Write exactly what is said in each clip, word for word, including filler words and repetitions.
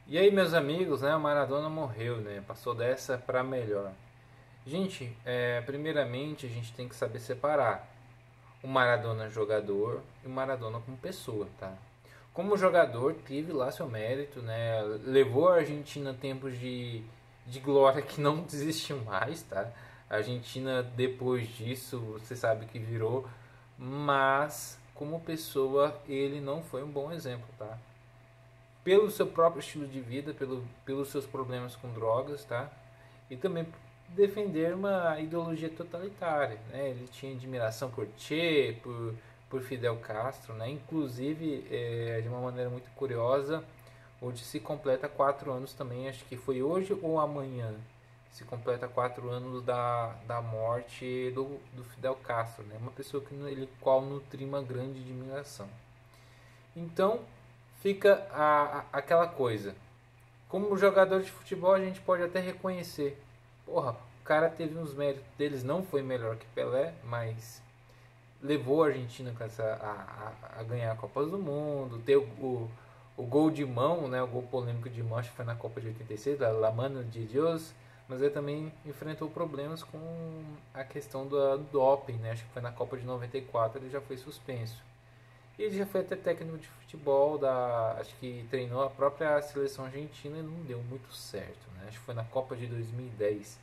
E aí, meus amigos, né? O Maradona morreu, né? Passou dessa para melhor. Gente, é, primeiramente a gente tem que saber separar o Maradona jogador e o Maradona como pessoa, tá? Como jogador, teve lá seu mérito, né? Levou a Argentina a tempos de, de glória que não existiu mais, tá? A Argentina, depois disso, você sabe que virou, mas como pessoa, ele não foi um bom exemplo, tá? Pelo seu próprio estilo de vida, pelo, pelos seus problemas com drogas, tá? E também defender uma ideologia totalitária, né? Ele tinha admiração por Che, por, por Fidel Castro, né? Inclusive, é, de uma maneira muito curiosa, hoje se completa quatro anos também, acho que foi hoje ou amanhã, se completa quatro anos da, da morte do, do Fidel Castro, né? Uma pessoa que ele qual nutria uma grande admiração. Então, fica a, a, aquela coisa. Como jogador de futebol, a gente pode até reconhecer. Porra, o cara teve uns méritos deles, não foi melhor que Pelé, mas levou a Argentina a, a, a ganhar a Copa do Mundo. Ter o, o, o gol de mão, né, o gol polêmico de mão, acho que foi na Copa de oitenta e seis, da La Mano de Deus. Mas ele também enfrentou problemas com a questão do, do doping, né? Acho que foi na Copa de noventa e quatro, ele já foi suspenso. E ele já foi até técnico de futebol, da, acho que treinou a própria seleção argentina e não deu muito certo, né? Acho que foi na Copa de dois mil e dez.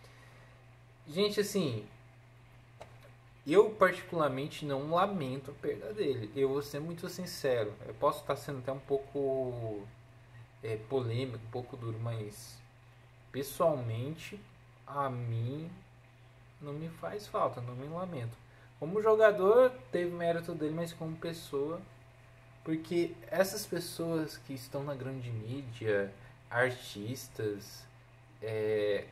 Gente, assim, eu particularmente não lamento a perda dele. Eu vou ser muito sincero. Eu posso estar sendo até um pouco é, polêmico, um pouco duro, mas pessoalmente a mim não me faz falta, não me lamento. Como jogador teve mérito dele, mas como pessoa, porque essas pessoas que estão na grande mídia, artistas, é,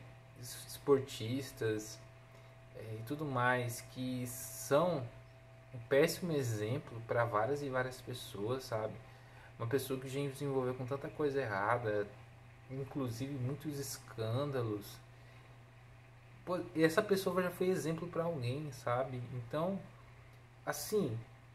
esportistas é, e tudo mais, que são um péssimo exemplo para várias e várias pessoas, sabe? Uma pessoa que já se envolveu com tanta coisa errada, inclusive muitos escândalos. Pô, e essa pessoa já foi exemplo para alguém, sabe? Então, assim,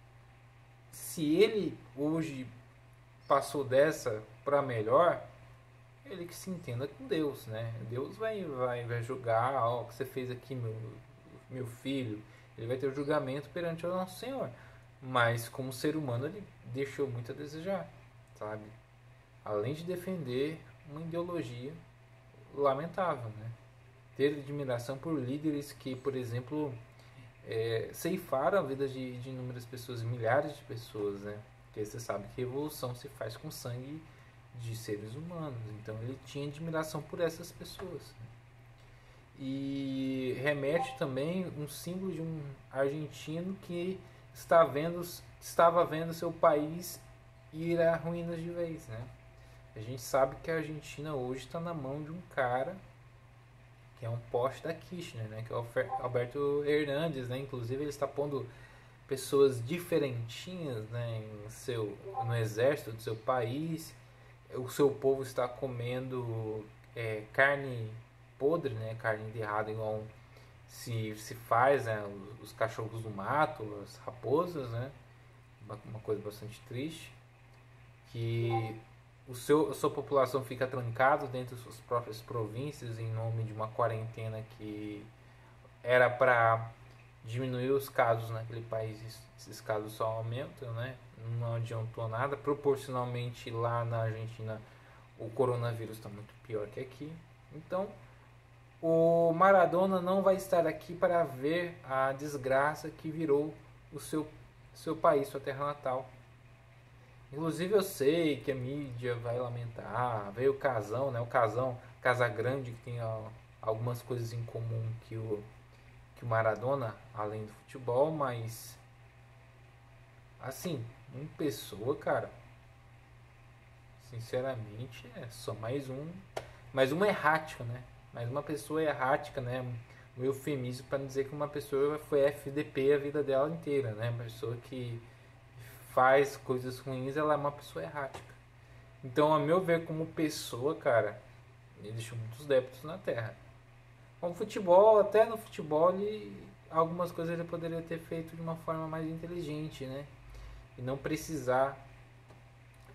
se ele hoje passou dessa para melhor, ele que se entenda com Deus, né? Deus vai, vai, vai julgar, ó, o que você fez aqui, meu, meu filho. Ele vai ter o julgamento perante o nosso Senhor. Mas como ser humano ele deixou muito a desejar, sabe? Além de defender uma ideologia lamentável, né? Ter admiração por líderes que, por exemplo, é, ceifaram a vida de, de inúmeras pessoas, milhares de pessoas, né? Porque você sabe que revolução se faz com sangue de seres humanos. Então ele tinha admiração por essas pessoas. Né? E remete também um símbolo de um argentino que está vendo, estava vendo seu país ir a ruínas de vez, né? A gente sabe que a Argentina hoje está na mão de um cara que é um poste da Kirchner, né? Que é o Alberto Hernandes, né? Inclusive ele está pondo pessoas diferentinhas, né? Em seu, no exército do seu país. O seu povo está comendo é, carne podre, né? Carne enterrada igual se, se faz, né? Os, os cachorros do mato, as raposas, né? Uma, uma coisa bastante triste. Que o seu, a sua população fica trancada dentro das suas próprias províncias em nome de uma quarentena que era para diminuir os casos naquele país. Esses casos só aumentam, né? Não adiantou nada. Proporcionalmente lá na Argentina o coronavírus está muito pior que aqui. Então o Maradona não vai estar aqui para ver a desgraça que virou o seu, seu país, sua terra natal. Inclusive eu sei que a mídia vai lamentar, veio o Casão, né? O Casão, Casagrande, que tem ó, algumas coisas em comum que o, que o Maradona, além do futebol, mas assim, uma pessoa, cara, sinceramente, é só mais um, mais uma errática, né? Mais uma pessoa errática, né? Um eufemismo para dizer que uma pessoa foi F D P a vida dela inteira, né? Uma pessoa que faz coisas ruins, ela é uma pessoa errática. Então, a meu ver, como pessoa, cara, ele deixou muitos débitos na terra. Como futebol, até no futebol, ele, algumas coisas ele poderia ter feito de uma forma mais inteligente, né? E não precisar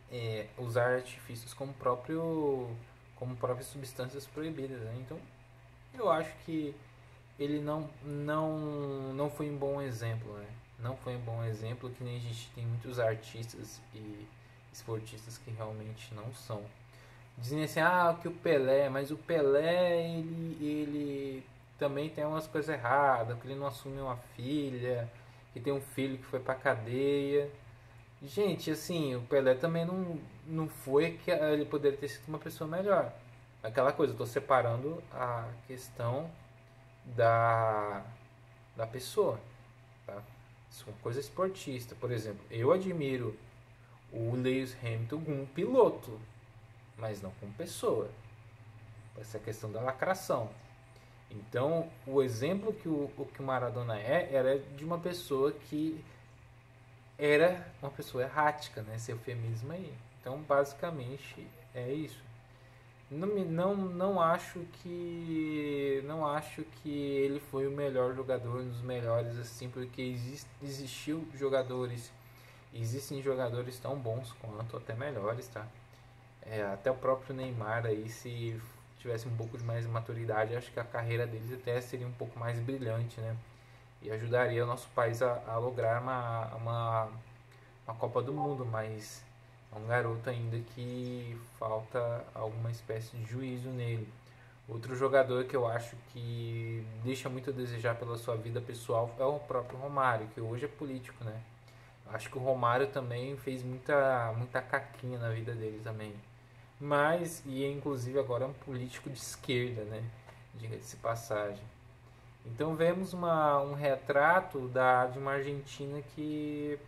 é, usar artifícios como próprio como próprias substâncias proibidas, né? Então eu acho que ele não não não foi um bom exemplo, né? Não foi um bom exemplo, que nem a gente tem muitos artistas e esportistas que realmente não são. Dizem assim, ah, que o Pelé, mas o Pelé, ele, ele também tem umas coisas erradas, que ele não assumiu uma filha, que tem um filho que foi pra cadeia. Gente, assim, o Pelé também não, não foi que ele poderia ter sido uma pessoa melhor. Aquela coisa, eu tô separando a questão da, da pessoa, tá? Isso é uma coisa esportista. Por exemplo, eu admiro o Lewis Hamilton como um piloto, mas não como pessoa. Essa questão da lacração. Então, o exemplo que o, o que o Maradona é, era de uma pessoa que era uma pessoa errática, né? Esse eufemismo aí. Então, basicamente, é isso. Não, não, não acho que não acho que ele foi o melhor jogador, um dos melhores, assim, porque exist, existiu jogadores, existem jogadores tão bons quanto, até melhores, tá? É, até o próprio Neymar aí, se tivesse um pouco de mais maturidade, acho que a carreira deles até seria um pouco mais brilhante, né? E ajudaria o nosso país a, a lograr uma, uma, uma Copa do Mundo, mas é um garoto ainda que falta alguma espécie de juízo nele. Outro jogador que eu acho que deixa muito a desejar pela sua vida pessoal é o próprio Romário, que hoje é político, né? Acho que o Romário também fez muita, muita caquinha na vida dele também. Mas, e inclusive agora é um político de esquerda, né? Diga-se passagem. Então vemos uma, um retrato da, de uma Argentina que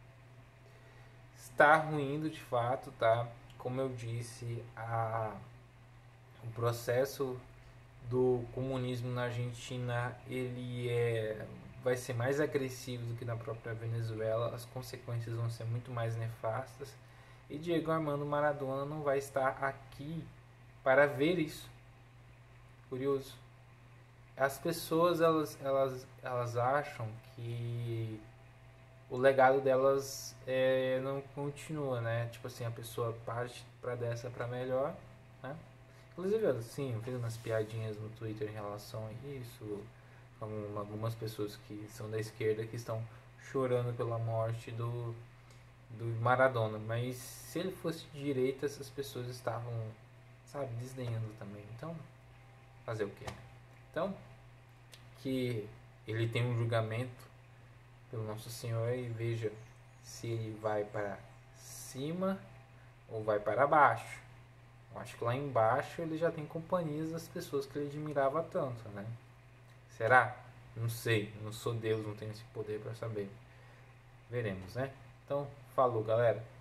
está ruindo de fato, tá? Como eu disse, a, o processo do comunismo na Argentina, ele é, vai ser mais agressivo do que na própria Venezuela, as consequências vão ser muito mais nefastas, e Diego Armando Maradona não vai estar aqui para ver isso. Curioso. As pessoas, elas, elas, elas acham que o legado delas é, não continua, né? Tipo assim, a pessoa parte para dessa para melhor, né? Inclusive, assim, eu fiz umas piadinhas no Twitter em relação a isso, com algumas pessoas que são da esquerda que estão chorando pela morte do, do Maradona, mas se ele fosse de direita, essas pessoas estavam, sabe, desdenhando também. Então, fazer o quê? Então, que ele tem um julgamento pelo Nosso Senhor e veja se ele vai para cima ou vai para baixo. Eu acho que lá embaixo ele já tem companhias das pessoas que ele admirava tanto, né? Será? Não sei, não sou Deus, não tenho esse poder para saber. Veremos, né? Então, falou, galera.